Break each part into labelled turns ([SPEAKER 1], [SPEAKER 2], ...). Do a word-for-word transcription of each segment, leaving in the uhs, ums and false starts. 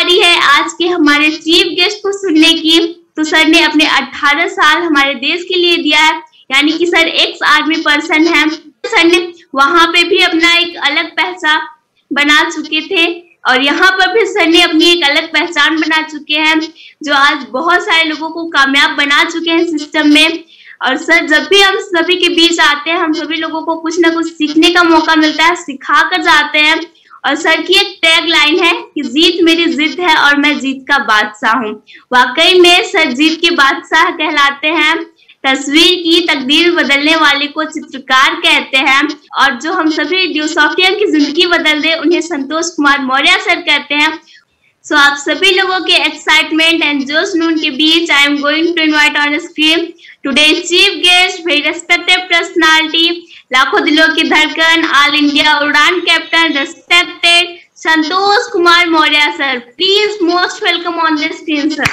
[SPEAKER 1] बारी है आज के हमारे चीफ गेस्ट को सुनने की। तो सर ने अपने अठारह साल हमारे देश के लिए दिया है, यानी कि सर एक्स आर्मी पर्सन है। सर ने वहां पे भी अपना एक अलग पहचान बना चुके थे और यहाँ पर भी सर ने अपनी एक अलग पहचान बना चुके हैं, जो आज बहुत सारे लोगों को कामयाब बना चुके हैं सिस्टम में। और सर जब भी हम सभी के बीच आते हैं, हम सभी लोगों को कुछ ना कुछ सीखने का मौका मिलता है, सिखा कर जाते हैं। और सर की एक टैग लाइन है कि जीत मेरी जिद है और मैं जीत का बादशाह हूँ। वाकई में सर जीत के बादशाह कहलाते हैं। तस्वीर की तकदीर बदलने वाले को चित्रकार कहते हैं और जो हम सभी ड्यूसॉफ्टियन की जिंदगी बदल दे उन्हें संतोष कुमार मौर्य सर कहते हैं। सो so, आप सभी लोगों के एक्साइटमेंट एंड जोश नून के बीच I am going to invite on screen today chief guest, very respected personality, लाखों दिलों की धड़कन, all India Udaan captain, respected Santosh Kumar Maurya sir. Please most welcome on the screen sir.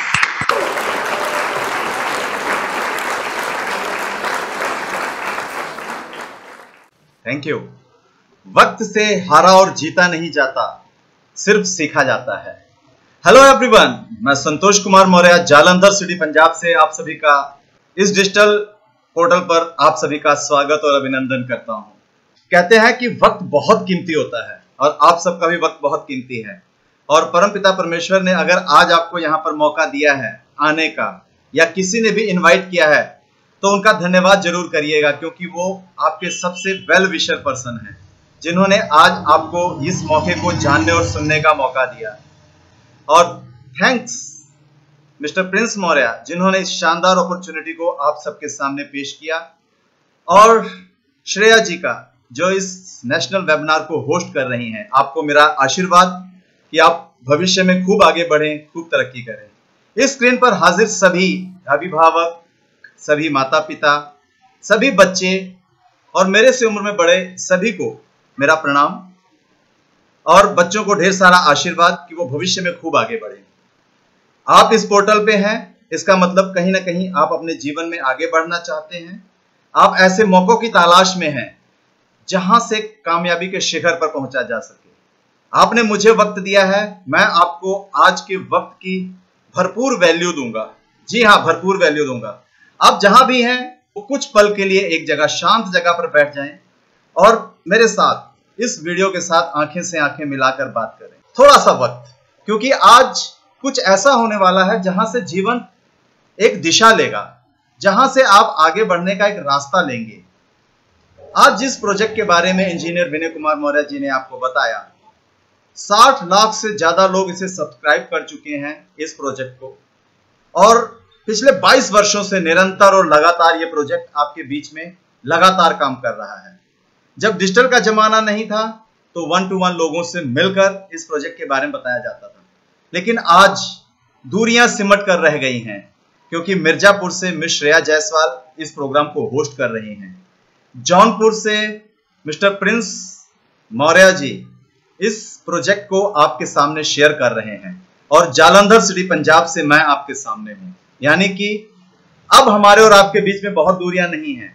[SPEAKER 2] Thank you. वक्त से हारा और जीता नहीं जाता, सिर्फ सीखा जाता है। हेलो एवरीवन, मैं संतोष कुमार मौर्य जालंधर सिटी पंजाब से आप सभी का इस डिजिटल पोर्टल पर आप सभी का स्वागत और अभिनंदन करता हूं। कहते हैं कि वक्त बहुत कीमती होता है और आप सबका भी वक्त बहुत कीमती है। और परमपिता परमेश्वर ने अगर आज आपको यहाँ पर मौका दिया है आने का, या किसी ने भी इनवाइट किया है, तो उनका धन्यवाद जरूर करिएगा, क्योंकि वो आपके सबसे वेल विशर पर्सन हैं, जिन्होंने आज आपको इस मौके को जानने और सुनने का मौका दिया। और थैंक्स मिस्टर प्रिंस मौर्य, जिन्होंने इस शानदार अपॉर्चुनिटी को आप सबके सामने पेश किया, और श्रेया जी का, जो इस नेशनल वेबिनार को होस्ट कर रही हैं। आपको मेरा आशीर्वाद कि आप भविष्य में खूब आगे बढ़ें, खूब तरक्की करें। इस स्क्रीन पर हाजिर सभी अभिभावक, सभी माता पिता, सभी बच्चे और मेरे से उम्र में बड़े सभी को मेरा प्रणाम, और बच्चों को ढेर सारा आशीर्वाद कि वो भविष्य में खूब आगे बढ़ें। आप इस पोर्टल पे हैं, इसका मतलब कहीं ना कहीं आप अपने जीवन में आगे बढ़ना चाहते हैं। आप ऐसे मौकों की तलाश में हैं जहां से कामयाबी के शिखर पर पहुंचा जा सके। आपने मुझे वक्त दिया है, मैं आपको आज के वक्त की भरपूर वैल्यू दूंगा। जी हाँ, भरपूर वैल्यू दूंगा। आप जहां भी हैं वो कुछ पल के लिए एक जगह, शांत जगह पर बैठ जाएं और मेरे साथ इस वीडियो के साथ आंखें से आंखें मिलाकर बात करें थोड़ा सा वक्त, क्योंकि आज कुछ ऐसा होने वाला है जहां से जीवन एक दिशा लेगा, जहां से आप आगे बढ़ने का एक रास्ता लेंगे। आज जिस प्रोजेक्ट के बारे में इंजीनियर विनय कुमार मौर्य जी ने आपको बताया, साठ लाख से ज्यादा लोग इसे सब्सक्राइब कर चुके हैं इस प्रोजेक्ट को, और पिछले बाईस वर्षों से निरंतर और लगातार ये प्रोजेक्ट आपके बीच में लगातार काम कर रहा है। जब डिजिटल का जमाना नहीं था तो वन टू वन लोगों से मिलकर इस प्रोजेक्ट के बारे में बताया जाता था, लेकिन आज दूरियां सिमट कर रह गई हैं, क्योंकि मिर्जापुर से मिस श्रेया जायसवाल इस प्रोग्राम को होस्ट कर रही हैं। जौनपुर से मिस्टर प्रिंस मौर्य जी इस प्रोजेक्ट को आपके सामने शेयर कर रहे हैं, और जालंधर सिटी पंजाब से मैं आपके सामने हूं। यानी कि अब हमारे और आपके बीच में बहुत दूरियां नहीं हैं।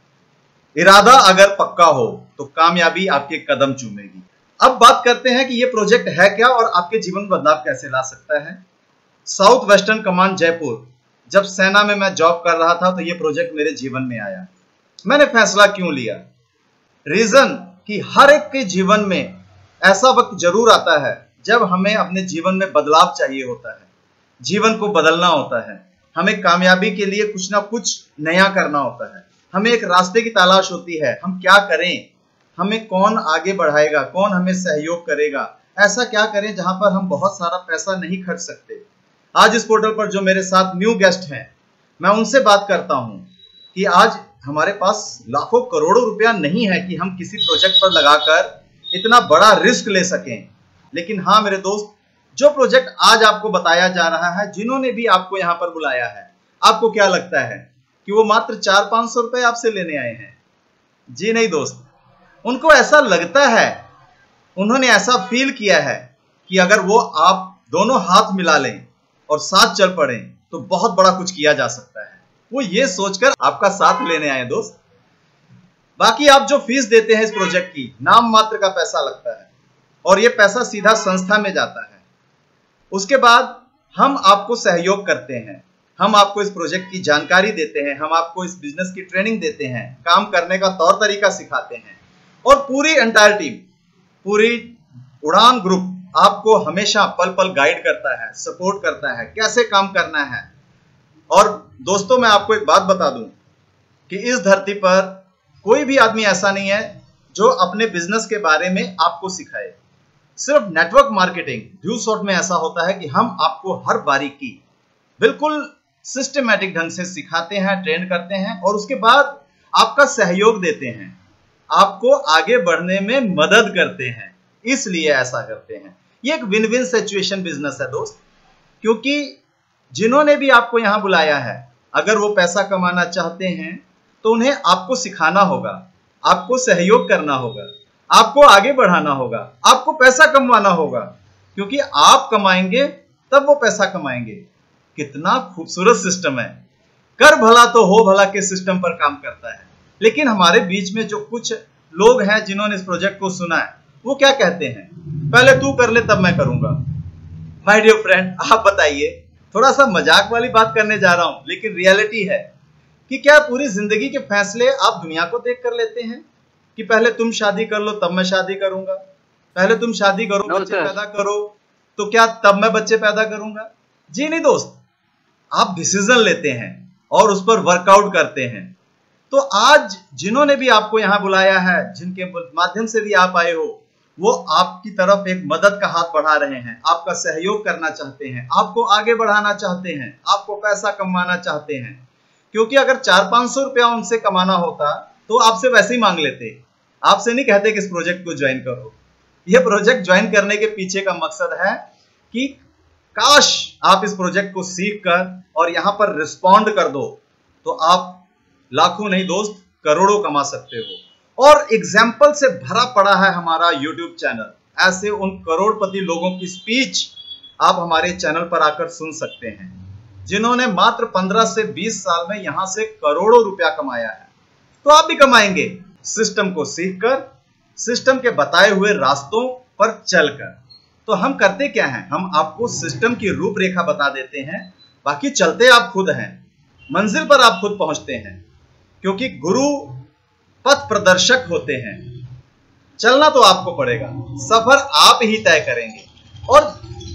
[SPEAKER 2] इरादा अगर पक्का हो तो कामयाबी आपके कदम चूमेगी। अब बात करते हैं कि ये प्रोजेक्ट है क्या और आपके जीवन में बदलाव कैसे ला सकता है। साउथ वेस्टर्न कमांड जयपुर, जब सेना में मैं जॉब कर रहा था तो ये प्रोजेक्ट मेरे जीवन में आया। मैंने फैसला क्यों लिया? रीजन कि हर एक के जीवन में ऐसा वक्त जरूर आता है जब हमें अपने जीवन में बदलाव चाहिए होता है, जीवन को बदलना होता है, हमें कामयाबी के लिए कुछ ना कुछ नया करना होता है, हमें एक रास्ते की तलाश होती है। हम क्या करें, हमें कौन आगे बढ़ाएगा, कौन हमें सहयोग करेगा, ऐसा क्या करें जहां पर हम बहुत सारा पैसा नहीं खर्च सकते। आज इस पोर्टल पर जो मेरे साथ न्यू गेस्ट हैं, मैं उनसे बात करता हूं कि आज हमारे पास लाखों करोड़ों रुपया नहीं है कि हम किसी प्रोजेक्ट पर लगाकर इतना बड़ा रिस्क ले सकें। लेकिन हाँ मेरे दोस्त, जो प्रोजेक्ट आज आपको बताया जा रहा है, जिन्होंने भी आपको यहाँ पर बुलाया है, आपको क्या लगता है कि वो मात्र चार पांच सौ रुपए आपसे लेने आए हैं? जी नहीं दोस्त, उनको ऐसा लगता है, उन्होंने ऐसा फील किया है कि अगर वो आप दोनों हाथ मिला लें और साथ चल पड़े तो बहुत बड़ा कुछ किया जा सकता है। वो ये सोचकर आपका साथ लेने आए दोस्त। बाकी आप जो फीस देते हैं इस प्रोजेक्ट की, नाम मात्र का पैसा लगता है, और ये पैसा सीधा संस्था में जाता है। उसके बाद हम आपको सहयोग करते हैं, हम आपको इस प्रोजेक्ट की जानकारी देते हैं, हम आपको इस बिजनेस की ट्रेनिंग देते हैं, काम करने का तौर तरीका सिखाते हैं और पूरी एंटायर टीम, पूरी उड़ान ग्रुप आपको हमेशा पल पल गाइड करता है, सपोर्ट करता है, कैसे काम करना है। और दोस्तों, मैं आपको एक बात बता दूं कि इस धरती पर कोई भी आदमी ऐसा नहीं है जो अपने बिजनेस के बारे में आपको सिखाए। सिर्फ नेटवर्क मार्केटिंग ड्यू शॉर्ट में ऐसा होता है कि हम आपको हर बारीकी बिल्कुल सिस्टमैटिक ढंग से सिखाते हैं, ट्रेन करते हैं और उसके बाद आपका सहयोग देते हैं, आपको आगे बढ़ने में मदद करते हैं। इसलिए ऐसा करते हैं। ये एक विन विन सिचुएशन बिजनेस है दोस्त, क्योंकि जिन्होंने भी आपको यहां बुलाया है, अगर वो पैसा कमाना चाहते हैं तो उन्हें आपको सिखाना होगा, आपको सहयोग करना होगा, आपको आगे बढ़ाना होगा, आपको पैसा कमाना होगा, क्योंकि आप कमाएंगे तब वो पैसा कमाएंगे। कितना खूबसूरत सिस्टम है। कर भला तो हो भला के सिस्टम पर काम करता है। लेकिन हमारे बीच में जो कुछ लोग हैं जिन्होंने इस प्रोजेक्ट को सुना है, वो क्या कहते हैं, पहले तू कर ले तब मैं करूंगा। माय डियर फ्रेंड, आप बताइए, थोड़ा सा मजाक वाली बात करने जा रहा हूं, लेकिन रियलिटी है कि क्या पूरी जिंदगी के फैसले आप दुनिया को देख कर लेते हैं कि पहले तुम शादी कर लो तब मैं शादी करूंगा, पहले तुम शादी करो,
[SPEAKER 3] no,
[SPEAKER 2] बच्चे पैदा करो तो क्या तब मैं बच्चे पैदा करूंगा? जी नहीं दोस्त, आप डिसीजन लेते हैं और उस पर वर्कआउट करते हैं। तो आज जिन्होंने भी आपको यहां बुलाया है, जिनके माध्यम से भी आप आए हो, वो आपकी तरफ एक मदद का हाथ बढ़ा रहे हैं, आपका सहयोग करना चाहते हैं, आपको आगे बढ़ाना चाहते हैं, आपको पैसा कमाना चाहते हैं। क्योंकि अगर चार पांच सौ रुपया उनसे कमाना होता तो आपसे वैसे ही मांग लेते, आपसे नहीं कहते कि इस प्रोजेक्ट को ज्वाइन करो। यह प्रोजेक्ट ज्वाइन करने के पीछे का मकसद है कि काश आप इस प्रोजेक्ट को सीख कर और यहां पर रिस्पॉन्ड कर दो तो आप लाखों नहीं दोस्त करोड़ों कमा सकते हो। और एग्जाम्पल से भरा पड़ा है हमारा यूट्यूब चैनल। ऐसे उन करोड़पति लोगों की स्पीच आप हमारे चैनल पर आकर सुन सकते हैं, जिन्होंने मात्र पंद्रह से बीस साल में यहां से करोड़ों रुपया कमाया है। तो आप भी कमाएंगे, सिस्टम को सीखकर, सिस्टम के बताए हुए रास्तों पर चलकर। तो हम करते क्या हैं, हम आपको सिस्टम की रूपरेखा बता देते हैं, बाकी चलते आप खुद हैं, मंजिल पर आप खुद पहुंचते हैं, क्योंकि गुरु पथ प्रदर्शक होते हैं। चलना तो आपको पड़ेगा, सफर आप ही तय करेंगे। और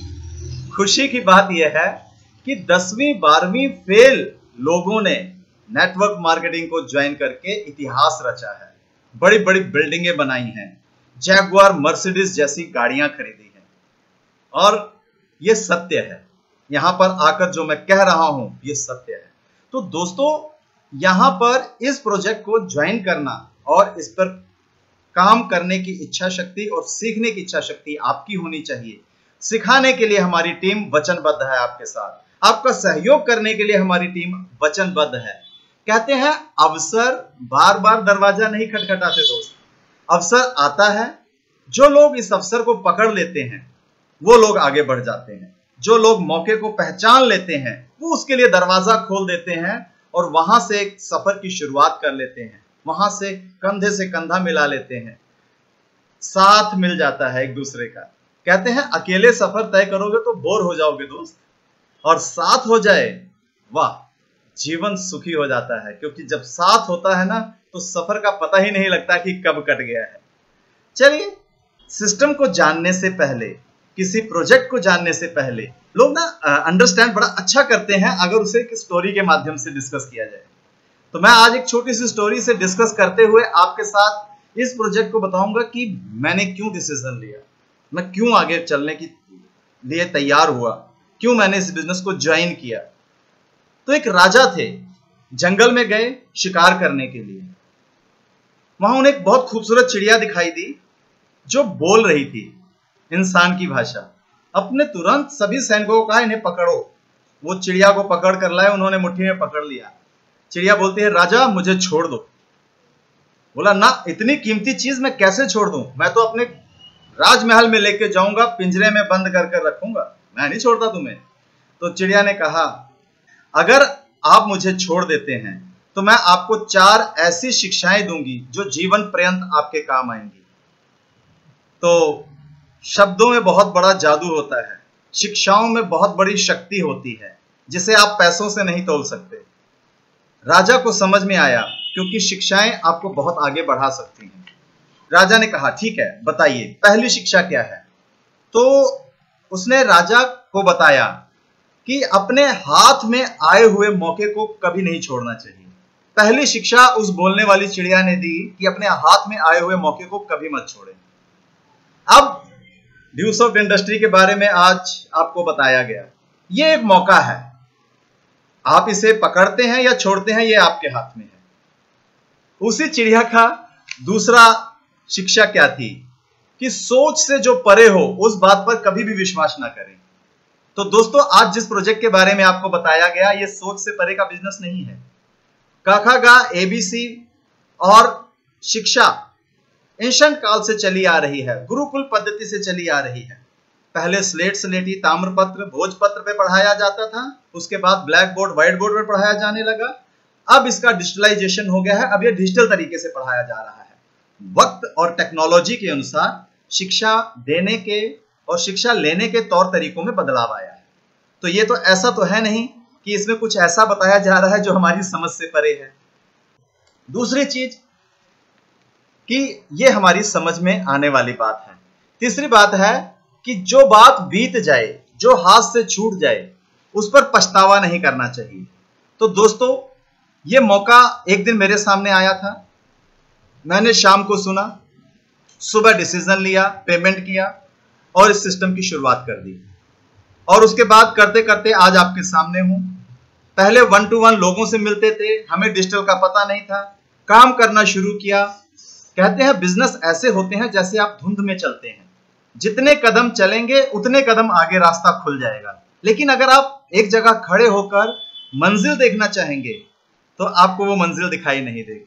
[SPEAKER 2] खुशी की बात यह है कि दसवीं बारहवीं फेल लोगों ने नेटवर्क मार्केटिंग को ज्वाइन करके इतिहास रचा है, बड़ी बड़ी बिल्डिंगें बनाई हैं, जैगुआर मर्सिडीज जैसी गाड़ियां खरीदी हैं। और यह सत्य है, यहां पर आकर जो मैं कह रहा हूं यह सत्य है। तो दोस्तों, यहां पर इस प्रोजेक्ट को ज्वाइन करना और इस पर काम करने की इच्छा शक्ति और सीखने की इच्छा शक्ति आपकी होनी चाहिए। सिखाने के लिए हमारी टीम वचनबद्ध है आपके साथ, आपका सहयोग करने के लिए हमारी टीम वचनबद्ध है। कहते हैं अवसर बार बार दरवाजा नहीं खटखटाते दोस्त, अवसर आता है, जो लोग इस अवसर को पकड़ लेते हैं वो लोग आगे बढ़ जाते हैं, जो लोग मौके को पहचान लेते हैं वो उसके लिए दरवाजा खोल देते हैं और वहां से एक सफर की शुरुआत कर लेते हैं, वहां से कंधे से कंधा मिला लेते हैं, साथ मिल जाता है एक दूसरे का। कहते हैं अकेले सफर तय करोगे तो बोर हो जाओगे दोस्त, और साथ हो जाए वाह, जीवन सुखी हो जाता है, क्योंकि जब साथ होता है ना तो सफर का पता ही नहीं लगता कि कब कट गया है। चलिए, सिस्टम को जानने से पहले, किसी प्रोजेक्ट को जानने से पहले लोग ना अंडरस्टैंड बड़ा अच्छा करते हैं अगर उसे एक स्टोरी के माध्यम से डिस्कस किया जाए। तो मैं आज एक छोटी सी स्टोरी से डिस्कस करते हुए आपके साथ इस प्रोजेक्ट को बताऊंगा कि मैंने क्यों डिसीजन लिया, मैं क्यों आगे चलने के लिए तैयार हुआ, क्यों मैंने इस बिजनेस को ज्वाइन किया। तो एक राजा थे, जंगल में गए शिकार करने के लिए। वहां उन्हें एक बहुत खूबसूरत चिड़िया दिखाई दी जो बोल रही थी इंसान की भाषा। अपने तुरंत सभी सैनिकों को कहा इन्हें पकड़ो। वो चिड़िया को पकड़ कर लाए, उन्होंने मुट्ठी में पकड़ लिया। चिड़िया बोलती है राजा मुझे छोड़ दो। बोला ना, इतनी कीमती चीज मैं कैसे छोड़ दूं, मैं तो अपने राजमहल में लेके जाऊंगा, पिंजरे में बंद कर कर रखूंगा, मैं नहीं छोड़ता तुम्हें। तो चिड़िया ने कहा अगर आप मुझे छोड़ देते हैं तो मैं आपको चार ऐसी शिक्षाएं दूंगी जो जीवन पर्यंत आपके काम आएंगी। तो शब्दों में बहुत बड़ा जादू होता है, शिक्षाओं में बहुत बड़ी शक्ति होती है जिसे आप पैसों से नहीं तोल सकते। राजा को समझ में आया क्योंकि शिक्षाएं आपको बहुत आगे बढ़ा सकती हैं। राजा ने कहा, ठीक है, बताइए पहली शिक्षा क्या है। तो उसने राजा को बताया कि अपने हाथ में आए हुए मौके को कभी नहीं छोड़ना चाहिए। पहली शिक्षा उस बोलने वाली चिड़िया ने दी कि अपने हाथ में आए हुए मौके को कभी मत छोड़ें। अब ड्यूस ऑफ इंडस्ट्री के बारे में आज आपको बताया गया। ये एक मौका है, आप इसे पकड़ते हैं या छोड़ते हैं, ये आपके हाथ में है। उसी चिड़िया का दूसरा शिक्षा क्या थी कि सोच से जो परे हो उस बात पर कभी भी विश्वास ना करें। तो दोस्तों, आज जिस प्रोजेक्ट के बारे में आपको बताया गया, ये सोच से परे का बिजनेस नहीं है। काका गा एबीसी और शिक्षा एंशिएंट काल से चली आ रही है, गुरुकुल पद्धति से चली आ रही है। पहले स्लेट स्लेटी ताम्रपत्र भोजपत्र पे पढ़ाया जाता था, उसके बाद ब्लैक बोर्ड व्हाइट बोर्ड पर पढ़ाया जाने लगा। अब इसका डिजिटलाइजेशन हो गया है, अब ये डिजिटल तरीके से पढ़ाया जा रहा है। वक्त और टेक्नोलॉजी के अनुसार शिक्षा देने के और शिक्षा लेने के तौर तरीकों में बदलाव आया है। तो ये तो ऐसा तो है नहीं कि इसमें कुछ ऐसा बताया जा रहा है जो हमारी समझ से परे है। दूसरी चीज कि ये हमारी समझ में आने वाली बात है। तीसरी बात है कि जो बात बीत जाए, जो हाथ से छूट जाए, उस पर पछतावा नहीं करना चाहिए। तो दोस्तों, ये मौका एक दिन मेरे सामने आया था। मैंने शाम को सुना, सुबह डिसीजन लिया, पेमेंट किया और इस सिस्टम की शुरुआत कर दी। और उसके बाद करते करते आज आपके सामने हूं। पहले वन टू वन लोगों से मिलते थे, हमें डिजिटल का पता नहीं था, काम करना शुरू किया। कहते हैं बिजनेस ऐसे होते हैं जैसे आप धुंध में चलते हैं, जितने कदम चलेंगे उतने कदम आगे रास्ता खुल जाएगा। लेकिन अगर आप एक जगह खड़े होकर मंजिल देखना चाहेंगे तो आपको वो मंजिल दिखाई नहीं देगी।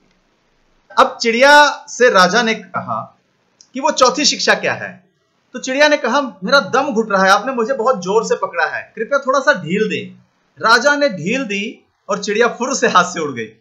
[SPEAKER 2] अब चिड़िया से राजा ने कहा कि वो चौथी शिक्षा क्या है। तो चिड़िया ने कहा, मेरा दम घुट रहा है, आपने मुझे बहुत जोर से पकड़ा है, कृपया थोड़ा सा ढील दें। राजा ने ढील दी और चिड़िया फुर से हाथ से उड़ गई।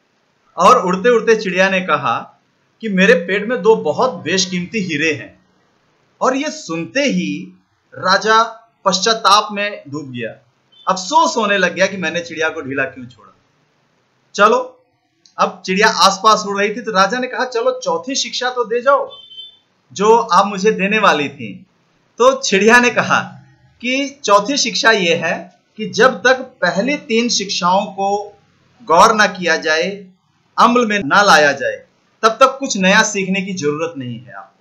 [SPEAKER 2] और उड़ते उड़ते चिड़िया ने कहा कि मेरे पेट में दो बहुत बेशकीमती हीरे हैं। और ये सुनते ही राजा पश्चाताप में डूब गया, अफसोस होने लग गया कि मैंने चिड़िया को ढीला क्यों छोड़ा। चलो, अब चिड़िया आसपास उड़ रही थी तो राजा ने कहा, चलो चौथी शिक्षा तो दे जाओ जो आप मुझे देने वाली थी। तो चिड़िया ने कहा कि चौथी शिक्षा यह है कि जब तक पहली तीन शिक्षाओं को गौर ना किया जाए, अमल में ना लाया जाए, तब तक कुछ नया सीखने की जरूरत नहीं है आपको।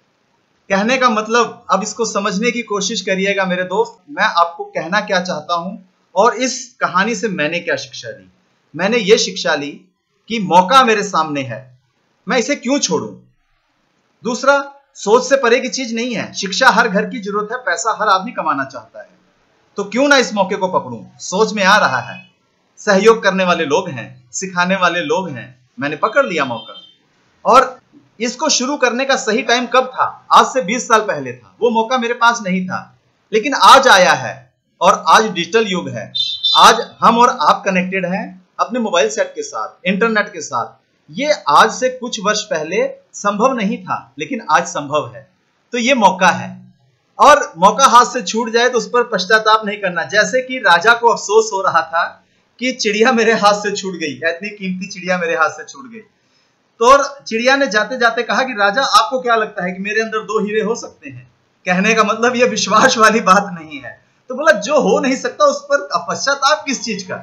[SPEAKER 2] कहने का मतलब, अब इसको समझने की कोशिश करिएगा मेरे दोस्त, मैं आपको कहना क्या चाहता हूं और इस कहानी से मैंने क्या शिक्षा ली। मैंने ये शिक्षा ली कि मौका मेरे सामने है, मैं इसे क्यों छोड़ूं। दूसरा, सोच से परे की चीज नहीं है, शिक्षा हर घर की जरूरत है, पैसा हर आदमी कमाना चाहता है, तो क्यों ना इस मौके को पकड़ूं। सोच में आ रहा है, सहयोग करने वाले लोग हैं, सिखाने वाले लोग हैं, मैंने पकड़ लिया मौका। और इसको शुरू करने का सही टाइम कब था? आज से बीस साल पहले था। वो मौका मेरे पास नहीं था, लेकिन आज आया है और आज डिजिटल युग है। आज हम और आप कनेक्टेड हैं अपने मोबाइल सेट के साथ, इंटरनेट के साथ। ये आज से कुछ वर्ष पहले संभव नहीं था, लेकिन आज संभव है। तो ये मौका है और मौका हाथ से छूट जाए तो उस पर पश्चाताप नहीं करना। जैसे कि राजा को अफसोस हो रहा था कि चिड़िया मेरे हाथ से छूट गई, इतनी कीमती चिड़िया मेरे हाथ से छूट गई। तो चिड़िया ने जाते जाते कहा कि राजा, आपको क्या लगता है कि मेरे अंदर दो हीरे हो सकते हैं? कहने का मतलब ये विश्वास वाली बात नहीं है। तो बोला, जो हो नहीं सकता उस पर पश्चाताप किस चीज का।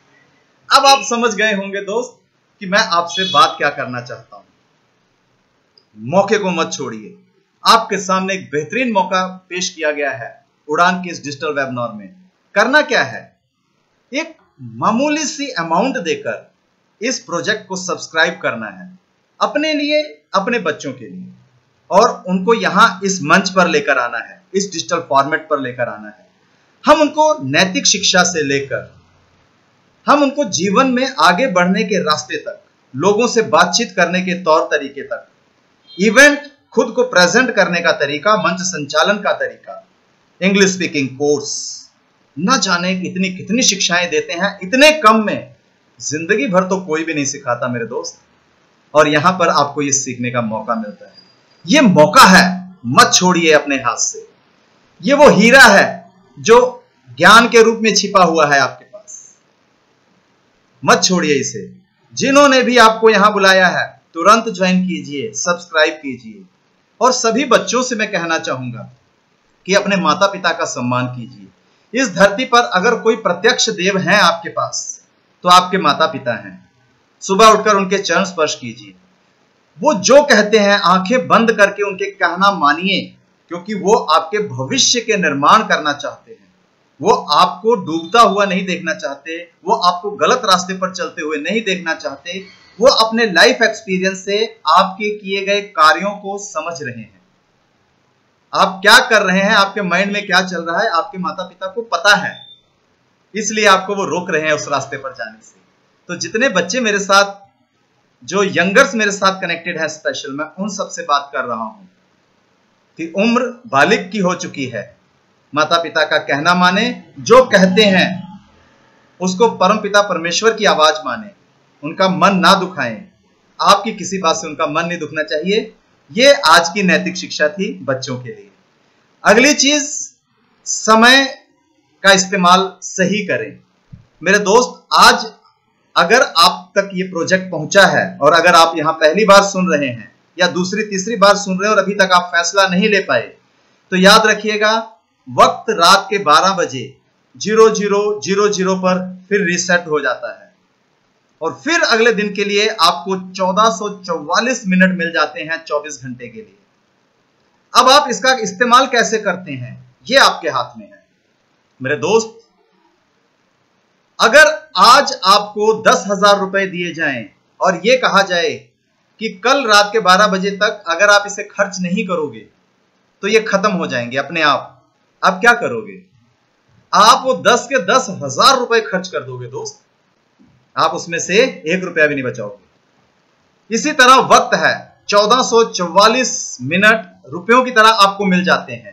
[SPEAKER 2] अब आप समझ गए होंगे दोस्त कि मैं आपसे बात क्या करना चाहता हूं। मौके को मत छोड़िए। आपके सामने एक बेहतरीन मौका पेश किया गया है उड़ान के इस डिजिटल वेबिनार में। करना क्या है? एक मामूली सी अमाउंट देकर इस प्रोजेक्ट को सब्सक्राइब करना है, अपने लिए, अपने बच्चों के लिए, और उनको यहां इस मंच पर लेकर आना है, इस डिजिटल फॉर्मेट पर लेकर आना है। हम उनको नैतिक शिक्षा से लेकर हम उनको जीवन में आगे बढ़ने के रास्ते तक, लोगों से बातचीत करने के तौर तरीके तक, इवेंट खुद को प्रेजेंट करने का तरीका, मंच संचालन का तरीका, इंग्लिश स्पीकिंग कोर्स, न जाने कितनी कितनी शिक्षाएं देते हैं इतने कम में। जिंदगी भर तो कोई भी नहीं सिखाता मेरे दोस्त, और यहां पर आपको ये सीखने का मौका मिलता है। ये मौका है, मत छोड़िए अपने हाथ से। ये वो हीरा है जो ज्ञान के रूप में छिपा हुआ है आपके पास। मत छोड़िए इसे। जिन्होंने भी आपको यहां बुलाया है तुरंत ज्वाइन कीजिए, सब्सक्राइब कीजिए। और सभी बच्चों से मैं कहना चाहूंगा कि अपने माता पिता का सम्मान कीजिए। इस धरती पर अगर कोई प्रत्यक्ष देव हैं आपके पास तो आपके माता पिता हैं। सुबह उठकर उनके चरण स्पर्श कीजिए। वो जो कहते हैं आंखें बंद करके उनके कहना मानिए, क्योंकि वो आपके भविष्य के निर्माण करना चाहते हैं। वो आपको डूबता हुआ नहीं देखना चाहते, वो आपको गलत रास्ते पर चलते हुए नहीं देखना चाहते। वो अपने लाइफ एक्सपीरियंस से आपके किए गए कार्यों को समझ रहे हैं। आप क्या कर रहे हैं, आपके माइंड में क्या चल रहा है, आपके माता पिता को पता है, इसलिए आपको वो रोक रहे हैं उस रास्ते पर जाने से। तो जितने बच्चे मेरे साथ, जो यंगर्स मेरे साथ कनेक्टेड है स्पेशल, मैं उन सब से बात कर रहा हूं कि उम्र बालिग की हो चुकी है। माता पिता का कहना माने, जो कहते हैं उसको परम पिता परमेश्वर की आवाज माने, उनका मन ना दुखाएं। आपकी किसी बात से उनका मन नहीं दुखना चाहिए। ये आज की नैतिक शिक्षा थी बच्चों के लिए। अगली चीज, समय का इस्तेमाल सही करें। मेरे दोस्त, आज अगर आप तक ये प्रोजेक्ट पहुंचा है और अगर आप यहां पहली बार सुन रहे हैं या दूसरी तीसरी बार सुन रहे हैं और अभी तक आप फैसला नहीं ले पाए, तो याद रखिएगा, वक्त रात के बारह बजे जीरो जीरो जीरो जीरो पर फिर रीसेट हो जाता है और फिर अगले दिन के लिए आपको चौदह सौ चौवालीस मिनट मिल जाते हैं चौबीस घंटे के लिए। अब आप इसका इस्तेमाल कैसे करते हैं, ये आपके हाथ में है। मेरे दोस्त, अगर आज आपको दस हजार रुपए दिए जाएं और ये कहा जाए कि कल रात के बारह बजे तक अगर आप इसे खर्च नहीं करोगे तो ये खत्म हो जाएंगे अपने आप, आप क्या करोगे? आप वो दस के दस हजार रुपए खर्च कर दोगे दोस्त। आप उसमें से एक रुपया भी नहीं बचाओगे। इसी तरह वक्त है, चौदह सौ चौवालीस मिनट रुपयों की तरह आपको मिल जाते हैं।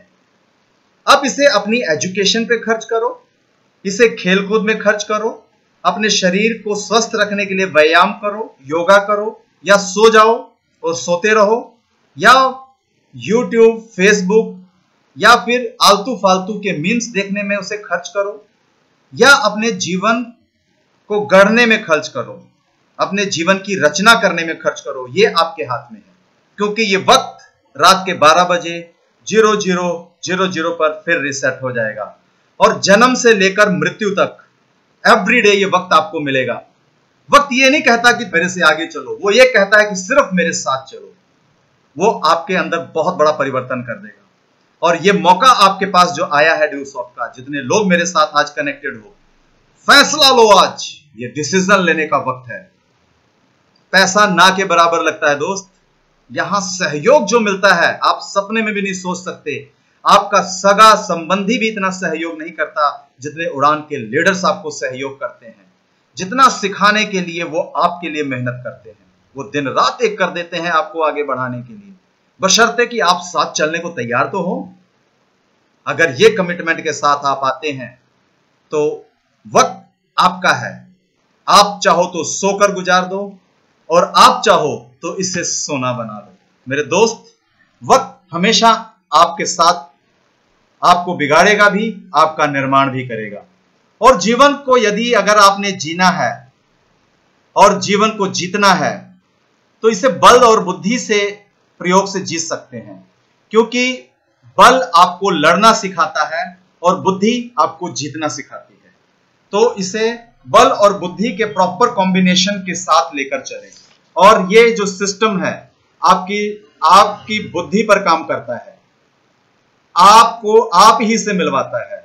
[SPEAKER 2] अब इसे अपनी एजुकेशन पे खर्च करो, इसे खेलकूद में खर्च करो, अपने शरीर को स्वस्थ रखने के लिए व्यायाम करो, योगा करो, या सो जाओ और सोते रहो, या यूट्यूब, फेसबुक या फिर आलतू फालतू के मीम्स देखने में उसे खर्च करो, या अपने जीवन को गढ़ने में खर्च करो, अपने जीवन की रचना करने में खर्च करो। ये आपके हाथ में है, क्योंकि ये वक्त रात के बारह बजे जीरो जीरो जीरो जीरो पर फिर रिसेट हो जाएगा और जन्म से लेकर मृत्यु तक एवरीडे ये वक्त आपको मिलेगा। वक्त ये नहीं कहता कि मेरे से आगे चलो, वो ये कहता है कि सिर्फ मेरे साथ चलो। वो आपके अंदर बहुत बड़ा परिवर्तन कर देगा। और ये मौका आपके पास जो आया है ड्यूसॉफ्ट का, जितने लोग मेरे साथ आज कनेक्टेड हो, फैसला लो आज। ये डिसीजन लेने का वक्त है। पैसा ना के बराबर लगता है दोस्त। यहां सहयोग जो मिलता है आप सपने में भी नहीं सोच सकते। आपका सगा संबंधी भी इतना सहयोग नहीं करता जितने उड़ान के लीडर्स आपको सहयोग करते हैं। जितना सिखाने के लिए वो आपके लिए मेहनत करते हैं, वो दिन रात एक कर देते हैं आपको आगे बढ़ाने के लिए, बशर्ते कि आप साथ चलने को तैयार तो हो। अगर ये कमिटमेंट के साथ आप आते हैं तो वक्त आपका है। आप चाहो तो सोकर गुजार दो और आप चाहो तो इसे सोना बना लो। मेरे दोस्त, वक्त हमेशा आपके साथ आपको बिगाड़ेगा भी, आपका निर्माण भी करेगा। और जीवन को यदि अगर आपने जीना है और जीवन को जीतना है तो इसे बल और बुद्धि से प्रयोग से जीत सकते हैं, क्योंकि बल आपको लड़ना सिखाता है और बुद्धि आपको जीतना सिखाती है। तो इसे बल और बुद्धि के प्रॉपर कॉम्बिनेशन के साथ लेकर चलें। और ये जो सिस्टम है आपकी आपकी बुद्धि पर काम करता है, आपको आप ही से मिलवाता है।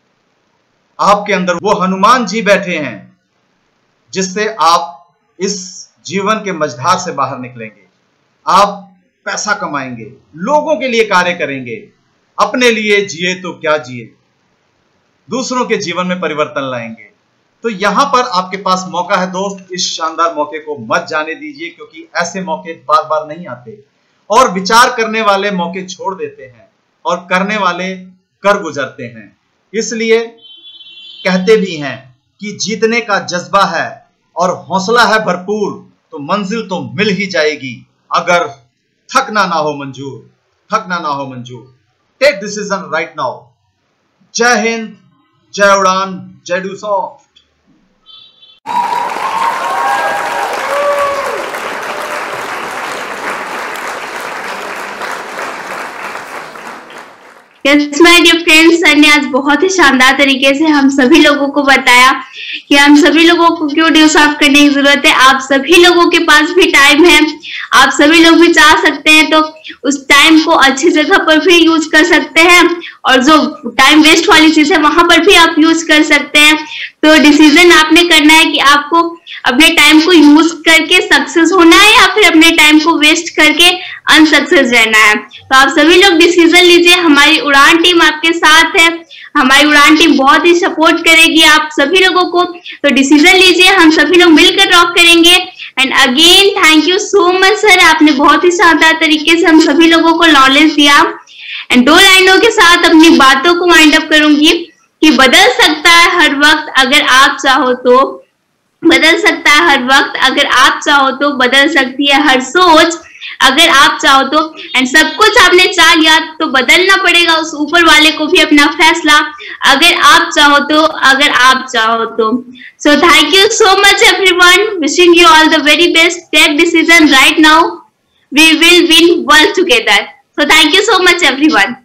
[SPEAKER 2] आपके अंदर वो हनुमान जी बैठे हैं जिससे आप इस जीवन के मझधार से बाहर निकलेंगे। आप पैसा कमाएंगे, लोगों के लिए कार्य करेंगे, अपने लिए जिए तो क्या जिए, दूसरों के जीवन में परिवर्तन लाएंगे। तो यहां पर आपके पास मौका है दोस्त। इस शानदार मौके को मत जाने दीजिए, क्योंकि ऐसे मौके बार बार नहीं आते और विचार करने वाले मौके छोड़ देते हैं और करने वाले कर गुजरते हैं। इसलिए कहते भी हैं कि जीतने का जज्बा है और हौसला है भरपूर तो मंजिल तो मिल ही जाएगी, अगर थकना ना हो मंजूर, थकना ना हो मंजूर। Take decision right now. जय हिंद, जय उड़ान, जय Do Soft.
[SPEAKER 1] Yes my dear friends, sir ने आज बहुत ही शानदार तरीके से हम सभी लोगों को बताया कि हम सभी लोगों को क्यों ड्यू सॉफ्ट करने की जरूरत है। आप सभी लोगों के पास भी टाइम है, आप सभी लोग भी चाह सकते हैं तो उस टाइम को अच्छी जगह पर भी यूज कर सकते हैं, और जो टाइम वेस्ट वाली चीज है वहां पर भी आप यूज कर सकते हैं। तो डिसीजन आपने करना है कि आपको अपने टाइम को यूज करके सक्सेस होना है या फिर अपने टाइम को वेस्ट करके अनसक्सेस रहना है। तो आप सभी लोग डिसीजन लीजिए। हमारी उड़ान टीम आपके साथ है, हमारी उड़ान टीम बहुत ही सपोर्ट करेगी आप सभी लोगों को। तो डिसीजन लीजिए, हम सभी लोग मिलकर रॉक करेंगे। And again thank you so much sir, आपने बहुत ही शानदार तरीके से हम सभी लोगों को नॉलेज दिया। एंड दो लाइनों के साथ अपनी बातों को वाइंड अप करूंगी कि बदल सकता है हर वक्त अगर आप चाहो तो, बदल सकता है हर वक्त अगर आप चाहो तो, बदल सकती है हर सोच अगर आप चाहो तो। एंड सब कुछ आपने चाह लिया तो बदलना पड़ेगा उस ऊपर वाले को भी अपना फैसला, अगर आप चाहो तो, अगर आप चाहो तो। So thank you so much everyone, wishing you all the very best. Take decision right now, we will win world together. So thank you so much everyone.